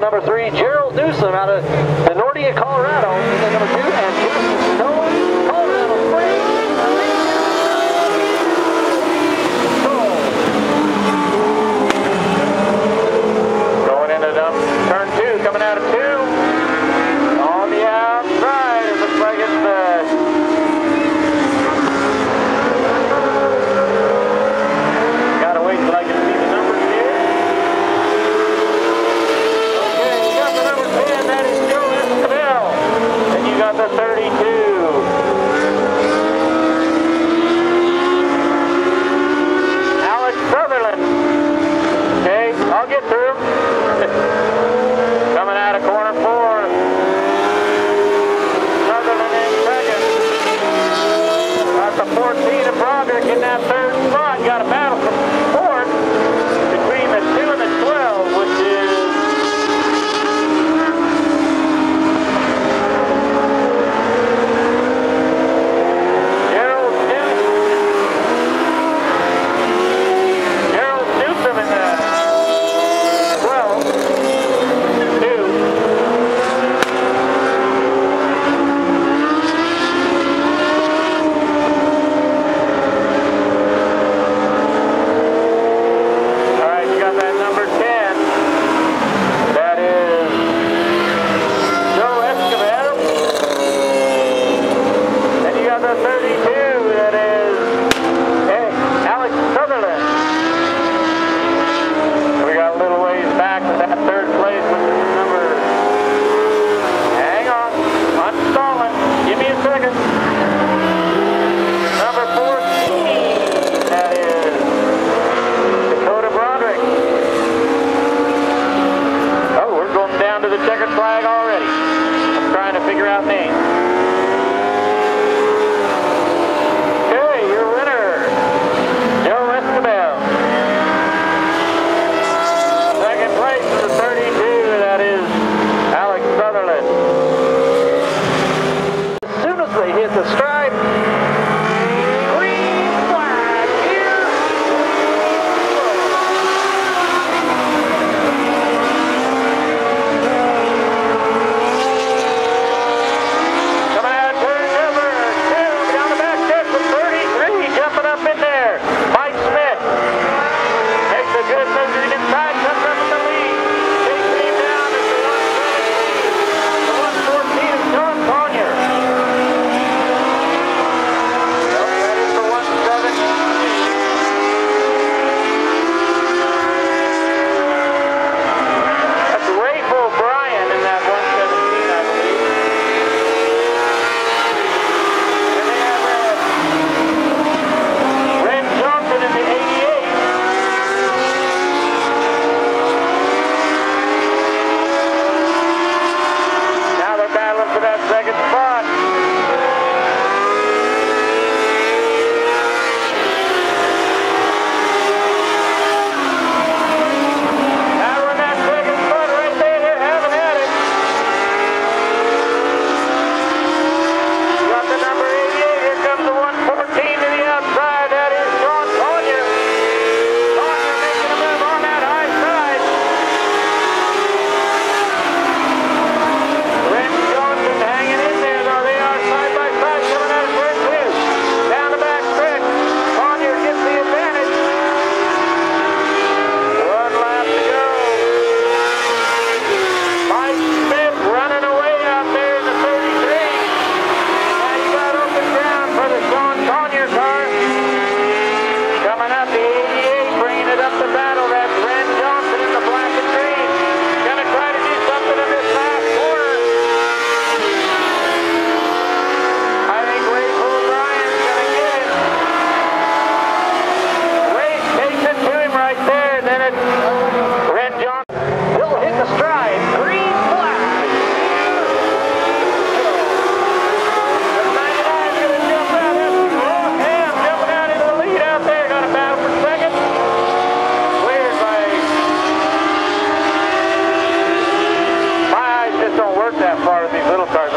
Number 3, Gerald Newsom out of Nordia, Colorado. And then number 2, and Justin Noah, Colorado Springs. Going into turn 2, coming out of 2. On the outside, it looks like it's gotta wait till I can see the numbers here. Okay, you got the number 10, that is Joe Esquivel. And you got the 32. Alex Sutherland. Okay, I'll get through. Coming out of corner 4. Sutherland in second. Got the 14 of Broderick in that third spot. Got a battle for fourth between the 2 and the 12, which is Gerald Newsom in the 12. 2. All right, you got that number 10. That is Joe Esquivel. And you got the 32. That is Alex Sutherland. We got a little ways back to that third place, which is number. Hang on, I'm stalling. Give me a second. Number 14. That is Dakota Broderick. Oh, we're going down to the checkered flag already. I'm trying to figure out names. Okay, your winner, Joe Esquivel. Second place is the 32, that is Alex Sutherland. As soon as they hit the stripe, green flag here. Coming out of turn number 2, down the back stretch with 33, jumping up in there. Mike Smith makes a good move to the inside, comes up with the lead. Takes him down to the 114 of John Conyer. That is the 117. That's Rafe O'Brien in that 117, I believe. And they have Ren Johnson in the 88. Now they're battling for that second spot. Battling that second spot right there. They're having at it. You got the number 88. Here comes the 114 to the outside. That is Sean Conyer. Conyer making a move on that high side. Ren Johnson hanging in there, though. They are side by side coming out of turn 2. Down the back stretch. Conyer gets the advantage. 1 lap to go. Mike Smith running away out there in the 33. Now you got open ground for the Sean Conyer car. Coming up the 88, bringing it up the battle. That's Ren Johnson in the black and green. Gonna try to do something in this last corner. I think Rafe O'Brien's gonna get it. Rafe takes it to him right there, and then it's Ren Johnson. They'll hit the stride. Green flag. The 99's gonna jump out. That's Ross Ham jumping out into the lead out there. Got a battle for second. Cleared by. My eyes just don't work that far with these little cars.